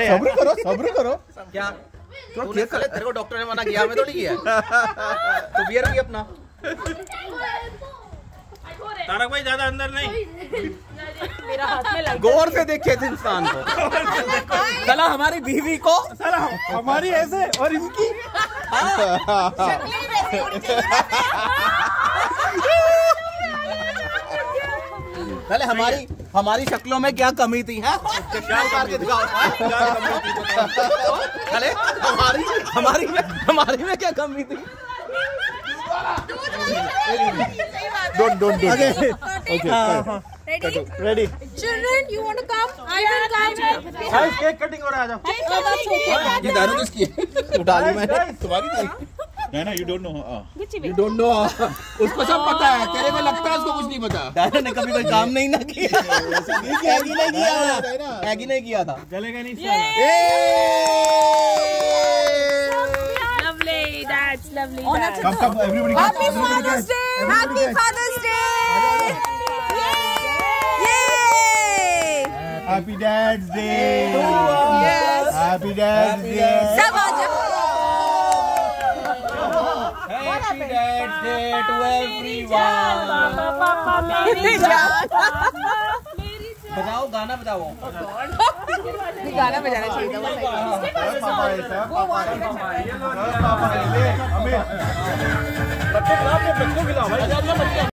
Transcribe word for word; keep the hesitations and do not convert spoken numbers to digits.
सब्र करो सब्र करो। क्या तूने साले तेरे को डॉक्टर ने मना किया, हमें थोड़ी किया। तो बियर भी अपना। तारक भाई ज्यादा अंदर नहीं। मेरा हाथ में लग गौर से देखिए इस इंसान को। साला हमारी बीवी को, साला हमारी ऐसे और इनकी साले हमारी हमारी शक्लों में क्या कमी थी है? करके दिखाओ। साले हमारी हमारी में हमारी में क्या कमी थी? Don't don't do. Okay. Okay. Ready? Ready. Children, you want to come? I will come. Guys cake cutting हो रहा है। आ जाओ। Oh, that's okay. ये दारू किसकी है? उठा ली मैंने। तुम्हारी नहीं। नहीं ना, you don't know. You don't know. उसको सब पता है, तेरे में लगता है उसको कुछ नहीं पता। दारू ने कभी कोई काम नहीं ना किया। ऐग ही नहीं किया था। ऐग ही नहीं किया था। चलेगा नहीं। Lovely, that's lovely. That's Come come everybody. Happy Father's Day! Happy Father's Day! Yay! Happy Dad's Day. Yes. Happy Dad's Day. सब आ जाओ। Happy Dad's Day to everyone. पापा मेरी जान। बताओ गाना बताओ। गाना बजाना चाहिए था। पापा ऐसा पापा पापा ले हमें बच्चे खिलाओ, बच्चों खिलाओ भाई।